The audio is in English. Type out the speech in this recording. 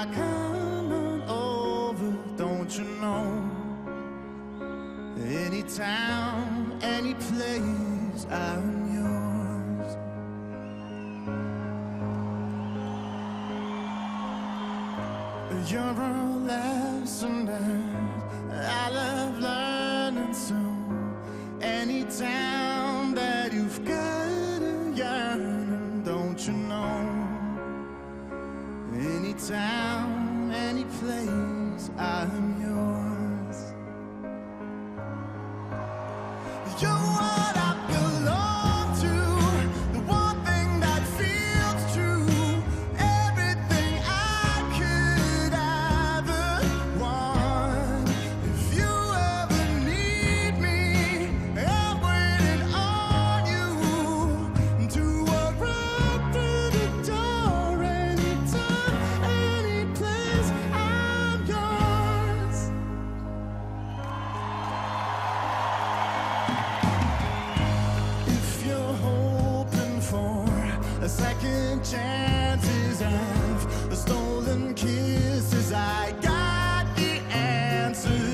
come on over, don't you know? Any town, any place, I'm yours. You're a lesson that I love learning, so any town that you've got a yearning, don't you know? Any town, any place, I'm yours. You're what I belong to, the one thing that feels true, everything I could ever want. If you ever need me, I'm waiting on you to walk through the door. Anytime, any place, I'm yours. If you're hoping for a second chances of stolen kisses, I got the answers.